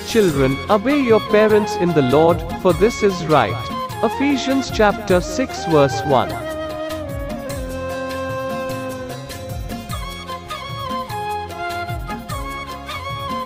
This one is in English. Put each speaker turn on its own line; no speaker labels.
children, obey your parents in the Lord, for this is right. Ephesians chapter 6 verse 1.